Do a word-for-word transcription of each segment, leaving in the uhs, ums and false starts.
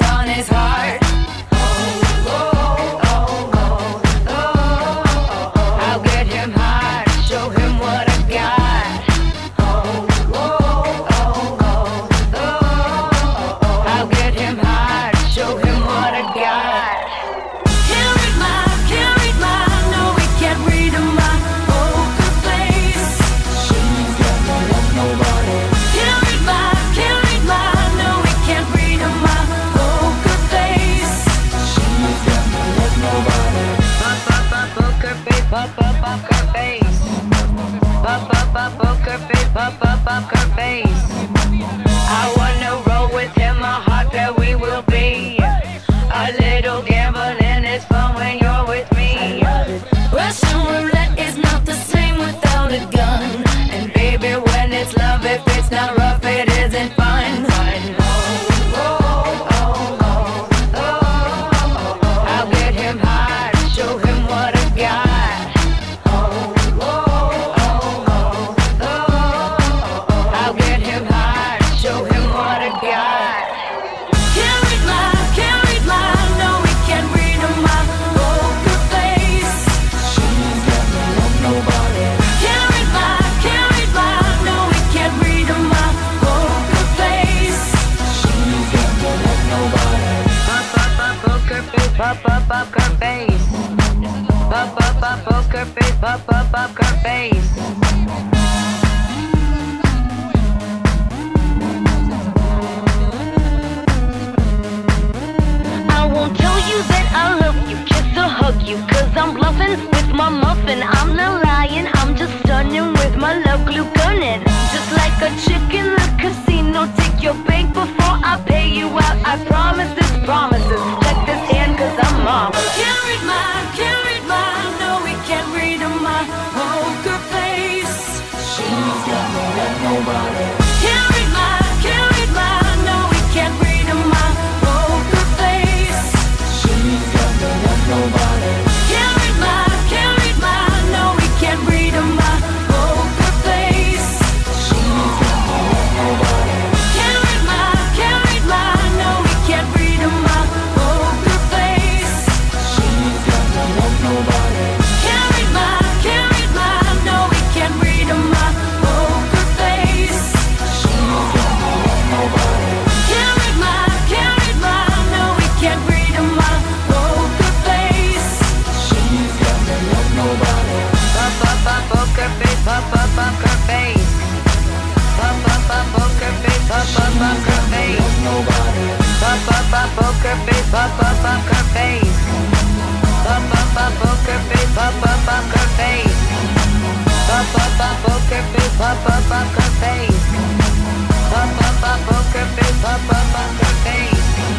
on his heart. I'll get him high, show him what I got. I'll get him high, show him what I got. Can't read my, can't read my, no, we can't read my poker face. She's got no love, nobody. Can't read my, can't read my, no, we can't read my poker face. She's got no love, nobody. Pop, pop, pop, poker face, pop, pop, poker face. Pop, pop, pop, poker face, pop, pop, poker face. I wanna roll with him, a heart that we will be. A little gambling is fun when you're with me. Russian roulette is not the same without a gun. And baby, when it's love, if it's not rough, it isn't fun. I'll get him high, show him what I got. I'll get him high, show him what I got. Can't read my, can't read my, no, we can't read my poker face. She's got no love, nobody. Can't read my, can't read my, no, we can't read my poker face. She's got no love, nobody. Pop, pop, pop, poker face, pop, pop, poker face. Pop, pop, pop, poker face, pop, pop, poker face. I won't tell you that I love you, kiss or hug you, cause I'm bluffing with my muffin. I'm not lying, I'm just stunning with my love glue gunning. Just like a chick in the casino, take your bank before I pay you out. I promise this promises, check this hand cause I'm marvelous. Can't read my, can't read my, no, we can't read my poker face. She's got no love, nobody. Can't read my, can't read my, no, we can't read my poker face. She's got no love, nobody. Can't read my, can't read my, no, we can't read my poker face. She's got no love, nobody. Can't read my, can't read my, no, we can't read my poker face. She's got no love, nobody. Can't read my, can't read my, no, we can't read my poker face. She's got no love, nobody. Can't read my, can't read my, no, we can't read my poker face. She's got no love, nobody. Pop, pop, pop, poker face, pop, pop, poker face. Pop, pop, pop, poker face, pop, pop, poker face. Nobody. Pop, pop, pop, poker face, pop, pop, poker face. Pop, pop, pop, poker face, pop, pop, poker face. Pop, pop, pop, poker face, pop, pop, poker face. Pop, pop, pop, poker face, pop, pop, poker face.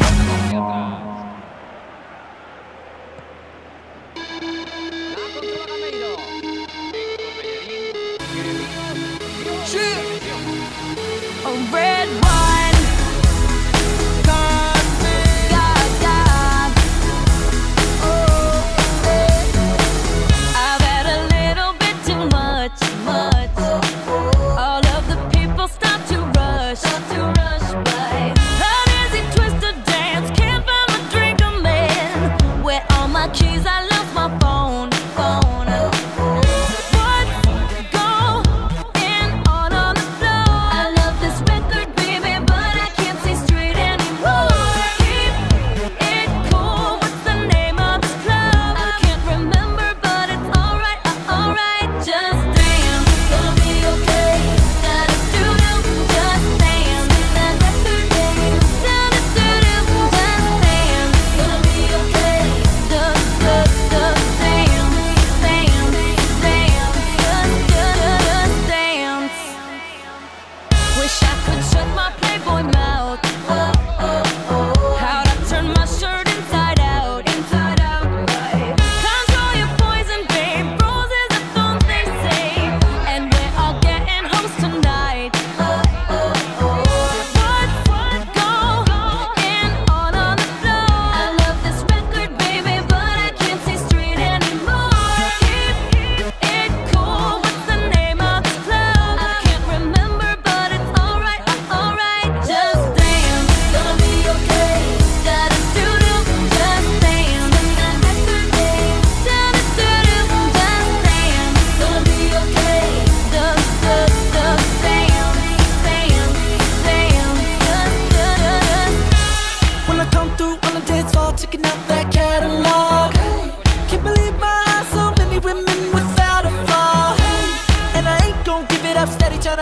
A red wine, God, God. Oh, I've had a little bit too much, much. All of the people stop to rush, stop to rush by. How does he twist a dance? Can't find my drink, a man. Where all my keys? I lost my phone, phone. What's going on on the floor? I love this record, baby.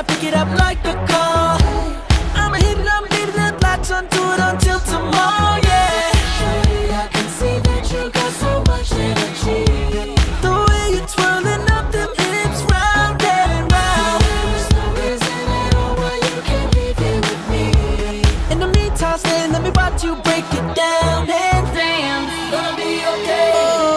pick it up like a call. I'ma hit it, I'ma leave it, latch onto it until tomorrow, yeah. Shawty, I can see that you got so much energy. The way you're twirling up them hips round and round. There's no reason at all why you can't be here with me. In the meantime, stay, let me watch you break it down. And damn, it's gonna be okay.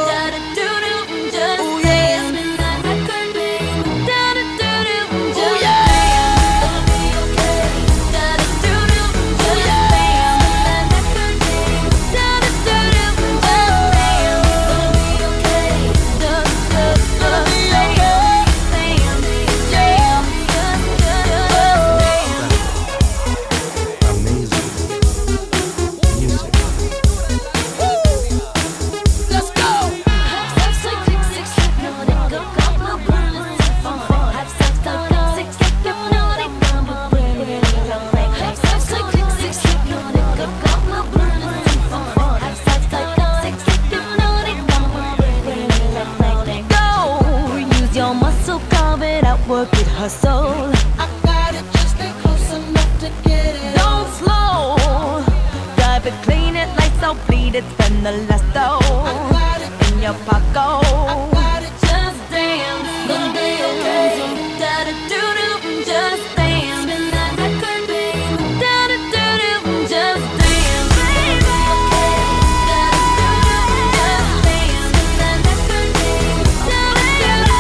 Work it, hustle. I got it, just stay close enough to get it. Don't slow. Drive it, clean it, lights out, bleed it, spend the last dough. I got it in your pocket. I got it, just dance. Gonna be okay. Da da do do, just dance. Spin that record, baby. Da da do do, just dance. Baby, okay. Da da do do, just dance. Spin that record, baby. Da da do do.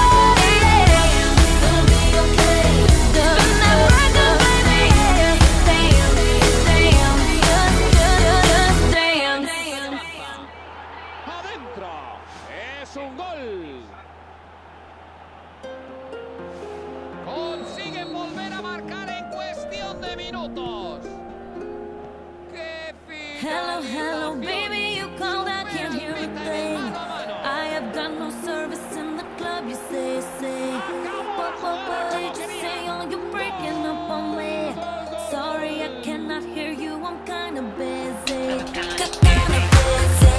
Es un gol. Consiguen volver a marcar en cuestión de minutos. ¡Qué fin! Hello, hello, baby, you called, I can't hear a thing. I have got no service in the club, you say, say. What, what, what did you say? Oh, you're breaking up on me. Sorry, I cannot hear you, I'm kinda busy. Kinda busy.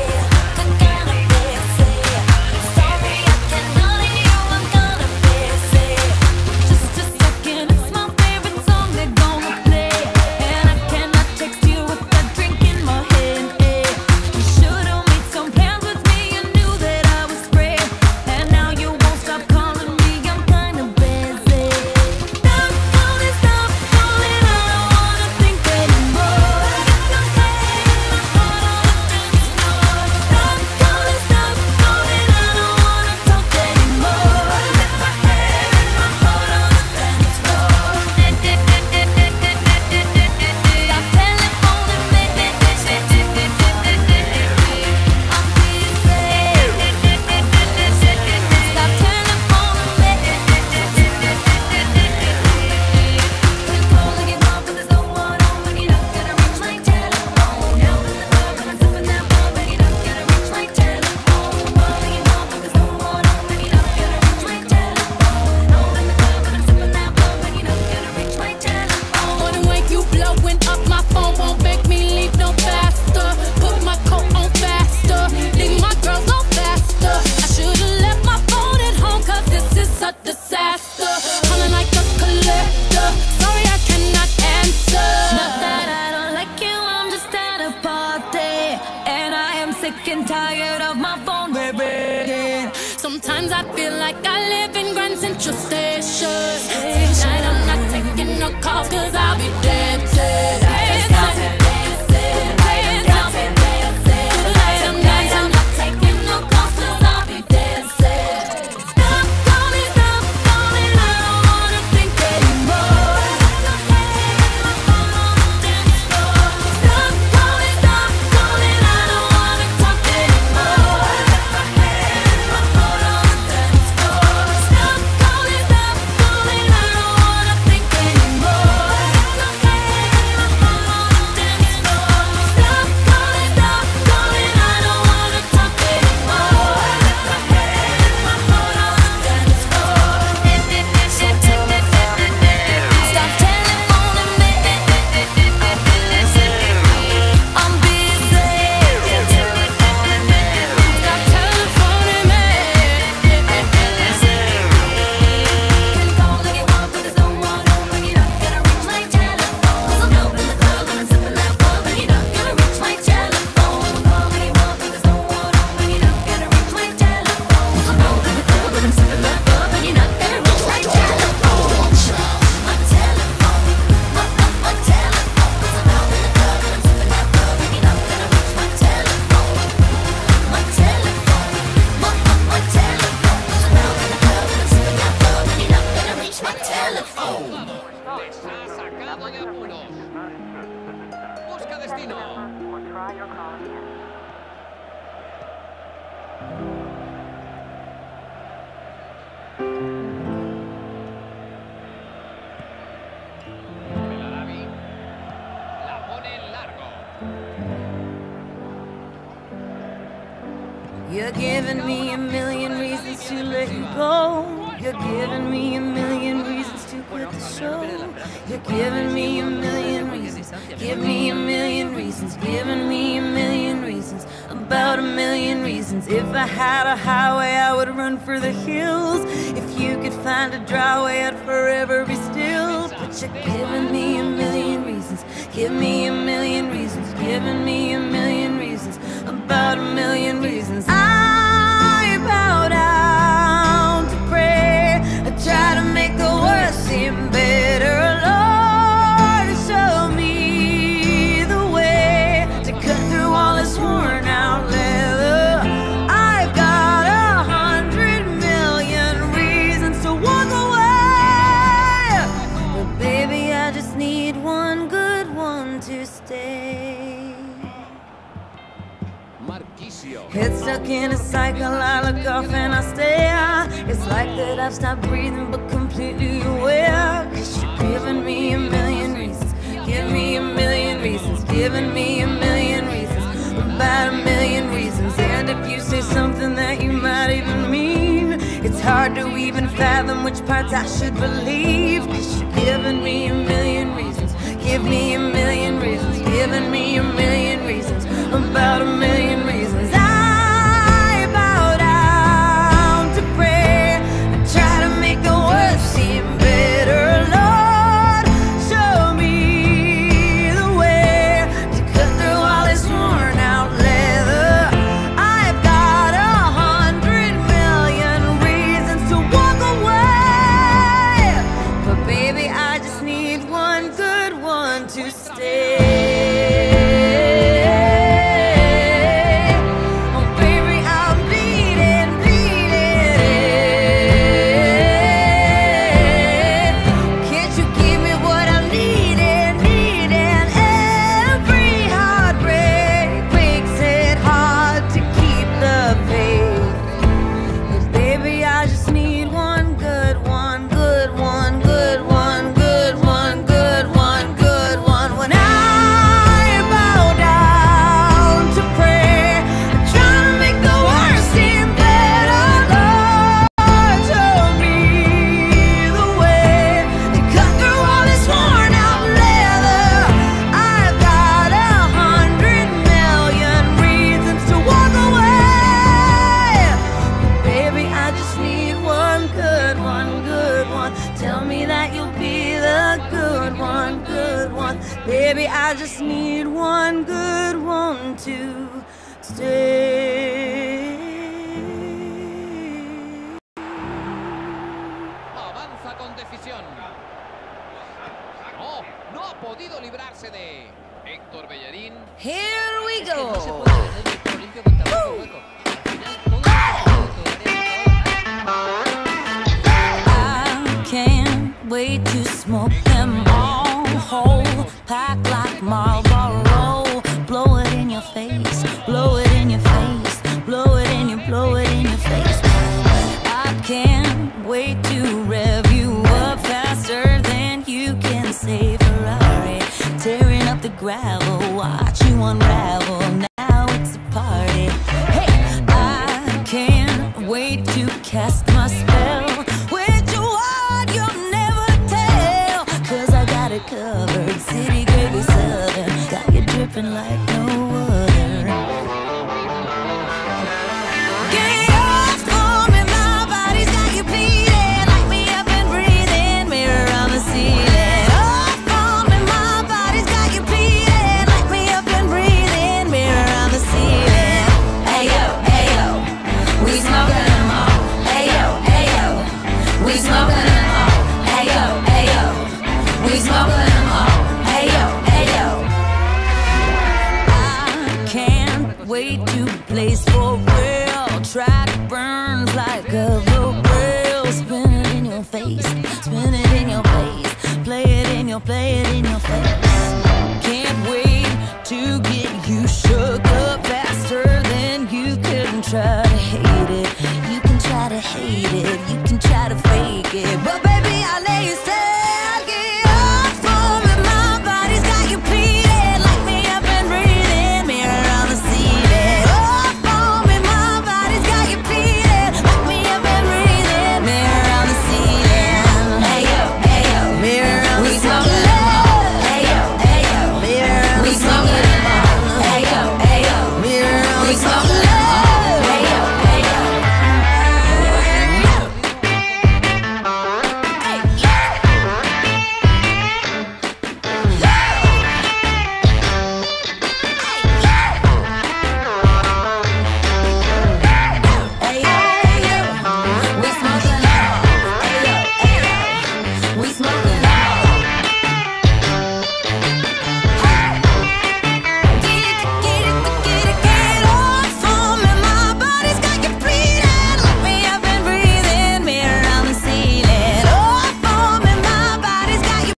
Sick and tired of my phone ringing. Sometimes I feel like I live in Grand Central Station. Tonight I'm not taking no calls cause I'll be dancing. Les ha sacado de apuros. Busca destino. Belarabi la pone en largo. You're giving me a million reasons to let you go. You're giving me a million reasons to quit the show. You're giving me a million reasons. Give me a million reasons. Giving me a million reasons. About a million reasons. If I had a highway, I would run for the hills. If you could find a dry way, I'd forever be still. But you're giving me a million reasons. Give me a million reasons. Giving me a million reasons. About a million reasons. I bow down to pray. I try to make the worst seem better. Lord, show me the way to cut through all this worn out leather. I've got a hundred million reasons to walk away, but baby, I just need one good one to stay. Head stuck in a cycle, I look off and I stare. It's like that I've stopped breathing but completely aware. Cause you're giving me a million reasons. Give me a million reasons. Giving me a million reasons. About a million reasons. And if you say something that you might even mean, it's hard to even fathom which parts I should believe. Cause you're giving me a million reasons. Give me a million reasons. Giving me a million reasons. About a million reasons. I bow down to pray. I try to make the worst seem better. Lord, show me the way to cut through all this worn out leather. I've got a hundred million reasons to walk away, but baby, I just need one good one to stay. Baby, I just need one good one to stay. Avanza con decisión. No, no ha podido librarse de Héctor Bellerín. Here we go. I can't wait to smoke them all whole. Pack like Marlboro, blow it in your face, blow it in your face, blow it in your, blow it in your face. I can't wait to rev you up faster than you can say Ferrari, tearing up the gravel, watch you unravel. Now it's a party. Hey, I can't wait to cast my spell. With your heart, you'll never tell, 'cause I got it covered. City gravy southern, got you dripping like no other. Get off for me, my body's got you bleeding. Light me up and breathing, mirror on the ceiling. Off for me, my body's got you bleeding. Light me up and breathing, mirror on the ceiling. Hey yo, hey yo, we smoking them all. Hey yo, hey yo, we smoking them all. Hey yo, hey yo, we smoking them all. Hey yo, hey yo. I can't wait to blaze for real. Track burns like a real grill. Spin it in your face, spin it in your face, play it in you'll play it in your face. Can't wait to get you shook up faster than you can try to hate it. You can try to hate it, you can try to fake it, but baby, I'll lay you still. Get up for me, my body's got you pleading. Light me up and breathe in, mirror on the ceiling. Up for me, my body's got you pleading. Light me up and breathe in, mirror on the ceiling. Hey yo, hey yo, mirror on the ceiling.